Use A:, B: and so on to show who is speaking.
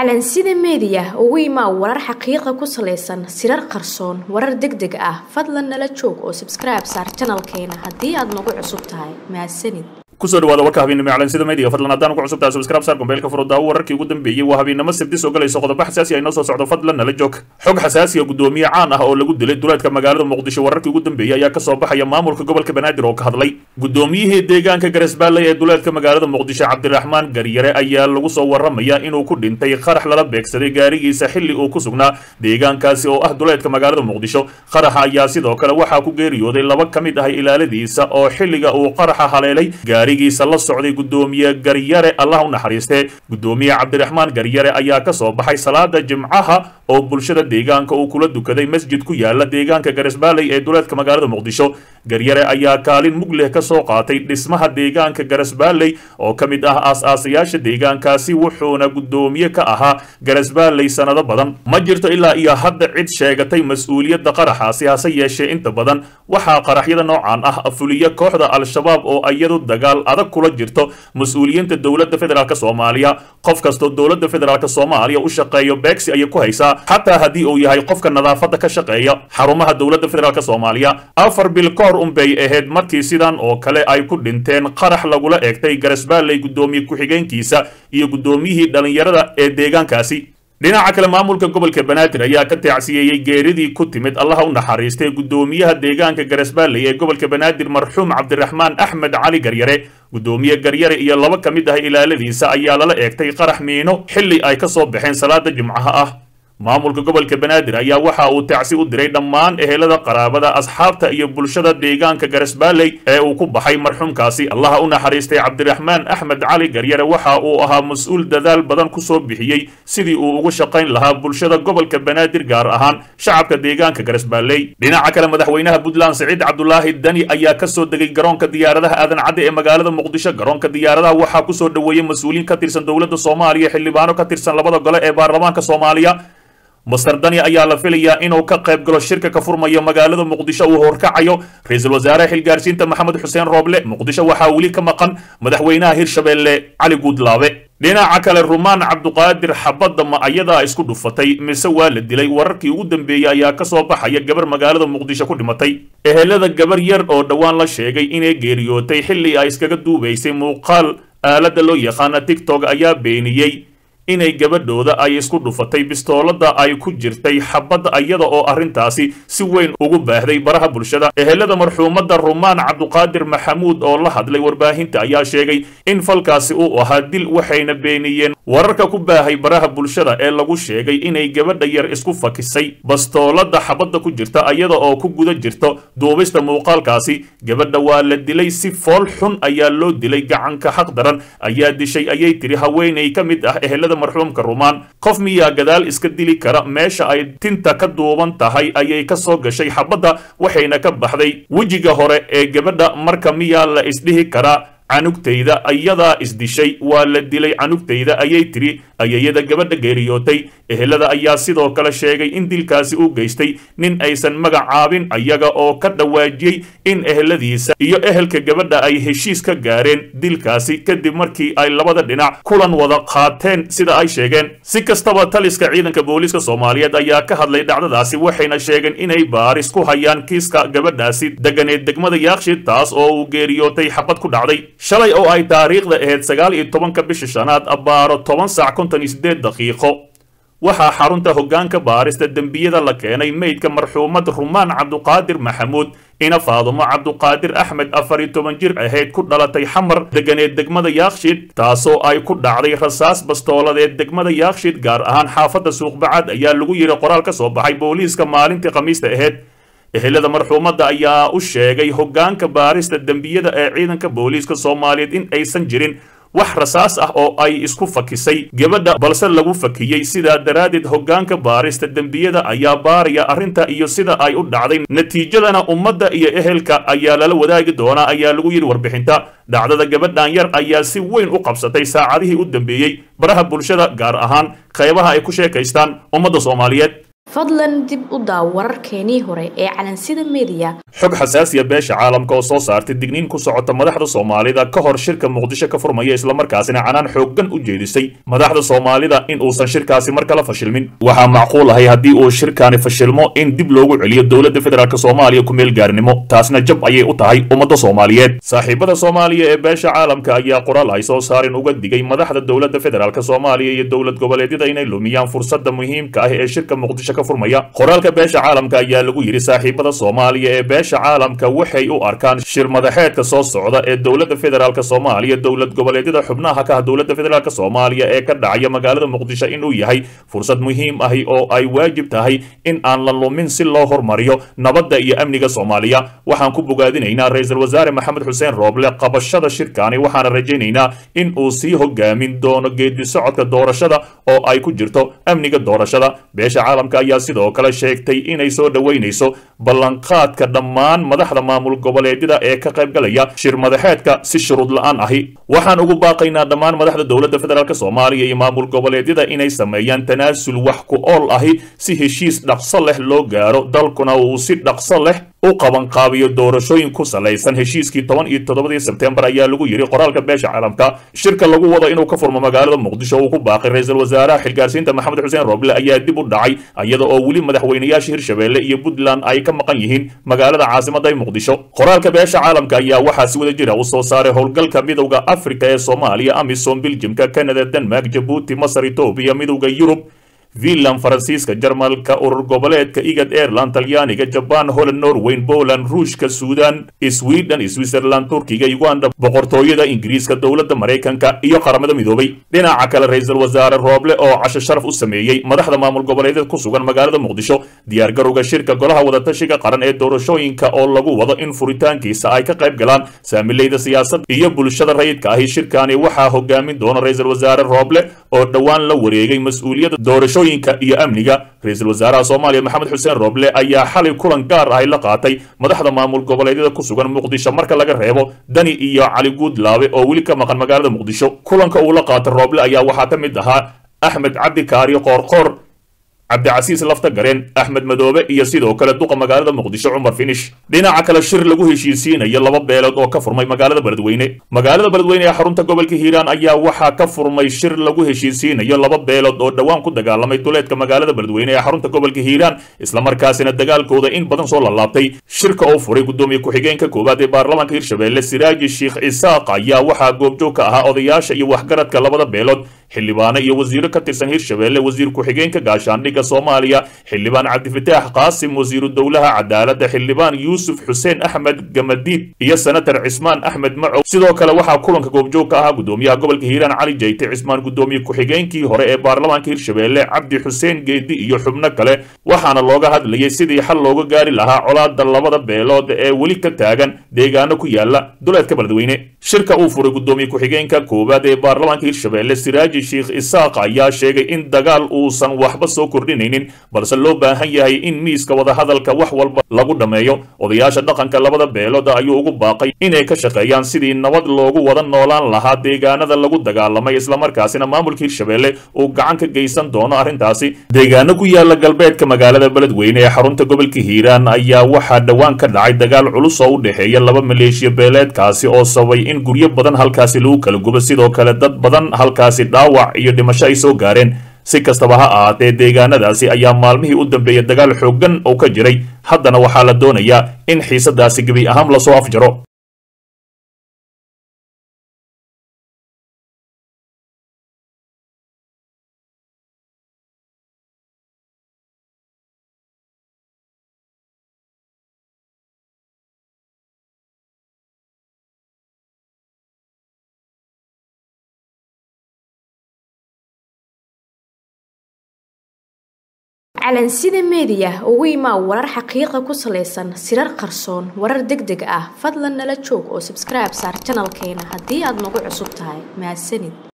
A: calansida media ugu imaa warar xaqiiqo ku saleysan sirar qarsoon warar degdeg ah fadlan nala joog oo subscribe saar channelkeena hadii aad nagu cusub tahay mahadsanid
B: kusoo dhawaada warka habeenimo calansida media fadlan haddaan ugu cusub tahay subscribe saar gombeelka furada wararkii ugu dambeeyay waa habeenimo sabti soo galayso qodobo xasaasi ah inoo soo socdo fadlan nala joog xog xasaasi ah gudoomiye caan ah oo lagu dilay duleedka magaalada muqdisho wararkii ugu dambeeyay ayaa ka soo baxaya maamulka gobolka banaadir oo ka hadlay gudoomiyihii deegaanka garesbaalley ee duleedka magaalada muqdisho cabdiraxmaan garyare ayaa lagu soo waramaya inuu ku dhintay qarax lala beegsaday gaarigiisa xilli uu ku sugnaa deegaankaasi oo ah duleedka magaalada muqdisho qaraxa ayaa sidoo kale waxaa ku geeriyooday laba ka mid ah ilaaladiisa oo xilliga uu qaraxa haleelay gaarigiisa la socday gudoomiye garyare allah u naxariistee gudoomiye cabdiraxmaan garyare ayaa ka soo baxay salaada jimcaha oo bulshada deegaanka uu kula dukaday masjid ku yaala deegaanka garesbaalley ee duleedka magaalada muqdisho garyare ayaa kaalin mug leh ka soo qaatay dhismaha deegaanka garesbaalley oo ka mid ah aas-aasayaasha deegaankaasi wuxuuna gudoomiye ka ahaa garesbaalley sanado badan ma jirto ilaa iyo hadda cid sheegatay mas-uuliyadda qaraxaasi hase yeeshee inta badan waxaa qaraxyada noocan ah fuliya kooxda al-shabaab oo iyadu dagaal adag kula jirto mas-uuliyiinta dowladda federaalk soomaaliya qof kastoo dowladda federaalk soomaaliya u shaqeeyo beegsi ayay ku haysaa xataa haddii uu yahay qofka nadaafadda ka shaqeeya xarumaha dowladda federaalk soomaaliya 4 bil ka hor unbay ahayd markii sidan oo kale ay ku dhinteen qarax lagula eegtay garesbaalley gudoomiye ku-xigeenkiisa iyo gudoomiyihii dhalinyarada ee deegaankaasi dhinaca kale maamulka gobolka banaadir ayaa ka taacsiyeeyay geeridii ku timid allaha u naxariistay gudoomiyaha deegaanka garesbaalley ee gobolka banaadir marxuum cabdiraxmaan axmed cali garyare gudoomiye garyare iyo laba ka mid ah ilaaladiisa ayaa lala eegtay qarax miino xilli ay ka soo baxeen salaada jimcaha ah maamulka gobolka banaadir ayaa waxa uu tacsi u diray dhammaan ehelada qaraabada asxaabta iyo bulshada deegaanka garesbaalley ee uu ku baxay marxuumkaasi allaha u naxariistay cabdiraxmaan axmed cali garyare waxa uu ahaa mas-uul dadaal badan ku soo bixiyey sidii uu ugu shaqayn lahaa bulshada gobolka banaadir gaar ahaan shacabka deegaanka garesbaalley dhinaca kale madaxweynaha puntland siciid cabdulaahi dani ayaa ka soo degay garoonka diyaaradaha aadan cadde ee magaalada muqdisho garoonka diyaaradaha waxaa kusoo dhoweeyey mas-uuliyiin ka tirsan dowladda soomaaliya xildhibaano ka tirsan labada gole ee baarlamaanka soomaaliya master dani ayaa la filayaa inuu ka qayb galo shirka ka furmayo magaalada muqdisho uu horkacayo ra-iisul wasaare xilgaarsiinta maxamed xuseen rooble muqdisho waxaa weli ka maqan madaxweynaha hirshabeelle cali guudlaabe dhinaca kale rumaan cabduqaadir xabadda ma ayadaa isku dhufatay mise waa la dilay wararkii ugu dambeeyey ayaa ka soo baxaya gabar magaalada muqdisho ku dhimatay ehelada gabar yar oo dhowaan la sheegay inay geeriyootay xilli ay iskaga duubaysay muuqaal aaladda loo yaqaana tiktok ayaa beeniyey inay gabadhooda ay isku dhufatay bistoolada ay ku jirtay xabadda iyada oo arrintaasi si weyn ugu baahday baraha bulshada ehelada marxuumadda rumaan cabduqaadir maxamuud oo la hadlay warbaahinta ayaa sheegay in falkaasi uu ahaa dil waxayna beeniyeen wararka ku baahay baraha bulshada ee lagu sheegay inay gabadha yar isku fakisay bastoolada xabadda ku jirta iyada oo ku guda jirto duubista muuqaalkaasi gabadha waa la dilay si fool xun ayaa loo dilay gacanka xaq daran ayaa dishay ayay tiri haweenay ka mid ah ehelada marxuumka rumaan qof miyaa gadaal iska dili kara meesha ay tinta ka duuban tahay ayay ka soo gashay xabadda waxayna ka baxday wejiga hore ee gabadha marka miyaa la isdhihi karaa canugtayda ayadaa isdishay waa la dilay canugtayda ayay tiri ayayada gabadha geeriyootay ehelada ayaa sidoo kale sheegay in dilkaasi uu geystay nin aysan magacaabin ayaga oo ka dhawaajiyey in eheladiisa iyo ehelka gabadha ay heshiis ka gaareen dilkaasi kadib markii ay labada dhinac kulan wada qaateen sida ay sheegeen si kastaba taliska ciidanka booliiska soomaaliyeed ayaa ka hadlay dhacdadaasi waxayna sheegeen inay baaris ku hayaan kiiska gabadhaasi deganeed degmada yaaqshid taas oo uu geeriyootay xabad ku dhacday shalay oo ay taariikhda ahayd 19 bisha shanaad abbaaro 10:58 waxaa xarunta hoggaanka baarista dembiyada la keenay meydka marxuumad rumaan cabduqaadir maxamuud ina faadumo cabduqaadir axmed 14 jir ahayd ku dhalatay xamar deganeed degmada yaaqshid taasoo ay ku dhacday rasaas bastooladeed degmada yaaqshid gaar ahaan xaafadda suuqbacaad ayaa lagu yiri qoraal ka soo baxay booliiska maalintii khamiista ahayd ehelada marxuumadda ayaa u sheegay hoggaanka baarista dembiyada ee ciidanka booliiska soomaaliyeed in aysan jirin wax rasaas ah oo ay isku fakisay gabadha balse lagu fakiyey sidaa daraaddeed hoggaanka baarista dembiyada ayaa baaraya arrinta iyo sida ay u dhacday natiijadana ummadda iyo ehelka ayaa lala wadaagi doonaa ayaa lagu yidhi warbixinta dhacdada gabadhan yar ayaa si weyn u qabsatay saacadihii u dambeeyey baraha bulshada gaar ahaan qaybaha ay ku sheekaystaan ummadda soomaaliyeed
A: fadlan dib u daaw wararkeenii hore ee calansida media
B: xog xasaasiya beesha caalamka oo soo saartay digniin ku socota madaxda Soomaalida ka hor shirka Muqdisho ka furmaya isla markaasina canaan xooggan u jeedisay madaxda Soomaalida in uusan shirkaasi mar kale fashilmin waxa macquul ah haddii uu shirkaani fashilmo in dib loogu celiyo dawladda federaalka Soomaaliya ku meel gaarnimo taasna jab ayay u tahay ummadda Soomaaliyeed saaxiibada Soomaaliya ee beesha caalamka ayaa qoraal ay soo saareen uga digay madaxda dawladda federaalka Soomaaliya iyo dawlad goboleedyada inay lumiyaan fursadda muhiimka ah ee shirka Muqdisho ka furmaya qoraalka beesha caalamka ayaa lagu yiri saaxiibada Soomaaliya ee beesha caalamka waxay u arkaan shir madaxeedka soo socda ee dawladda federaalka Soomaaliya dawlad goboleedyada xubnaha ka dawladda federaalka Soomaaliya ee ka dhacaya magaalada Muqdisho inuu yahay fursad muhiim ah oo ay waajib tahay in aan la lumin si loo hormariyo nabadda iyo amniga Soomaaliya waxaan ku bogaadinaynaa ra'iisul wasaare Maxamed Xuseen Rooble qabashada shirkaani waxaan rajaynaynaa in uu sii hogaamin doono geedi socodka doorashada oo ay ku jirto amniga doorashada beesha caalamka ayaa sidoo kale sheegtay inay soo dhaweynayso ballanqaadka dhammaan madaxda maamul goboleedyada ee ka qayb galaya shir madaxeedka si shuruud la'aan ahi waxaan ugu baaqaynaa dhammaan madaxda dawladda federaalka Soomaaliya iyo maamul goboleedyada inay sameeyaan tanaasul wax ku ool ahi si heshiis dhaqso leh loo gaaro dalkuna uu si dhaqso leh u qaban qaabiyo doorashooyin ku salaysan heshiiskii 17 Sebtembar ayaa lagu yiri qoraalka beesha caalamka shirka lagu wado inuu ka furmo magaalada Muqdisho oo ku baaqay ra'iisul wasaaraha xilgaarsiinta Maxamed Xuseen Rooble ayaa dib u dhacay iyada oo wali madaxweynayaasha Hirshabeelle iyo Puntland ay ka maqan yihiin magaalada caasimadda Muqdisho qoraalka beesha caalamka ayaa waxa si wada jira u soo saaray howlgalka midowga Afrika ee Soomaaliya AMISOM Belgiumka Canada Denmark Djibouti Masar Ethiopia midowga Yurub Finland Faransiiska Jarmalka urur goboleedka IGAD Ireland Talyaaniga Japan Holland Norway Poland Ruushka Sudan Sweden Switzerland Turkiga Uganda boqortooyada Ingiriiska dawladda Mareykanka iyo qaramada midoobay dhinaca kale ra'iisul wasaare Rooble oo casho sharaf u sameeyay madaxda maamul goboleedyada ku sugan magaalada Muqdisho diyaar garowga shirka golaha wada tashiga qaran ee doorashooyinka oo lagu wado in furitaankiisa ay ka qayb galaan saamileyda siyaasadda iyo bulshada rayidka ah shirkaani waxa hogaamin doona ra'iisul wasaare Rooble oo dhawaan la wareegay mas'uuliyadda doorasho iyo amniga ra'iisul wasaaraha Soomaaliya Maxamed Xuseen Rooble ayaa xalay kulan gaar ah la qaatay madaxda maamul goboleedyada ku sugan Muqdisho marka laga reebo Dani iyo Cali Guudlaabe oo wali ka maqan magaalada Muqdisho kulanka uu la qaatay Rooble ayaa waxa ka mid ahaa Axmed Cabdi Kaari Qoorqoor Cabdicasiis Lafta Gareen Axmed Madoobe iyo sidoo kale duqa magaalada Muqdisho Cumar Finish dhinaca kale shir lagu heshiisiinayo laba beelood oo ka furmay magaalada Beledweyne ee xarunta gobolka Hiiraan ayaa waxa ka furmay shir lagu heshiisiinayo laba beelood oo dhawaan ku dagaalamay duleedka magaalada Beledweyne ee xarunta gobolka Hiiraan isla markaasina dagaalkooda in badan soo laabtay shirka oo furay gudoomiye ku-xigeenka koowaad ee baarlamaanka Hirshabeelle Siraaji Sheekh Isaaq ayaa waxa goobjoog ka ahaa odayaasha iyo waxgaradka labada beelood xildhibaano iyo wasiiro ka tirsan Hirshabeelle wasiir ku-xigeenka gaashaandhigga Soomaaliya xildhibaan Cabdifataax Qaasim wasiiru dawlaha cadaaladda xildhibaan Yuusuf Xuseen Axmed Gamadiid iyo senator Cismaan Axmed Macow sidoo kale waxa kulanka goobjoog ka ahaa gudoomiyaha gobolka Hiiraan Cali Jeyte Cismaan gudoomiye ku-xigeenkii hore ee baarlamaanka Hirshabeelle Cabdi Xuseen Geedi iyo xubno kale waxaana looga hadlayay sidii xal looga gaari lahaa colaadda labada beelood ee wali ka taagan deegaano ku yaala duleedka Beledweyne shirka uu furay gudoomiye ku-xigeenka koowaad ee baarlamaanka Hirshabeelle Siraaji Sheekh Isaaq ayaa sheegay in dagaal uusan waxba soo kordhinaynin balse loo baahan yahay in miiska wada hadalka wax walba lagu dhameeyo odayaasha dhaqanka labada beelood ayuu ugu baaqay inay ka shaqeeyaan sidii nabad loogu wada noolaan lahaa deegaanada lagu dagaalamay isla markaasina maamulka Hirshabeelle uu gacan ka geysan doono arrintaasi deegaano ku yaala galbeedka magaalada Beledweyne ee xarunta gobolka Hiiraan ayaa waxa dhawaan ka dhacay dagaal culus oo u dhaxeeya laba maleeshiya beeleedkaasi oo sabay in guryo badan halkaasi lagu kala gubo sidoo kale dad badan halkaasi dhaawac iyo dhimasho ay soo gaareen si kastaba ha ahaatee deegaanadaasi ayaa maalmihii u dambeeyay dagaal xooggan oo ka jiray haddana waxaa la doonayaa in xiisadaasi gebi ahaan la soo afjaro
A: calansida media ugu imaa warar xaqiiqa ku saleysan sirar qarsoon warar degdeg ah fadlan nala joog oo subscribe saar channelkeena haddii aad nagu cusub tahay mahadsanid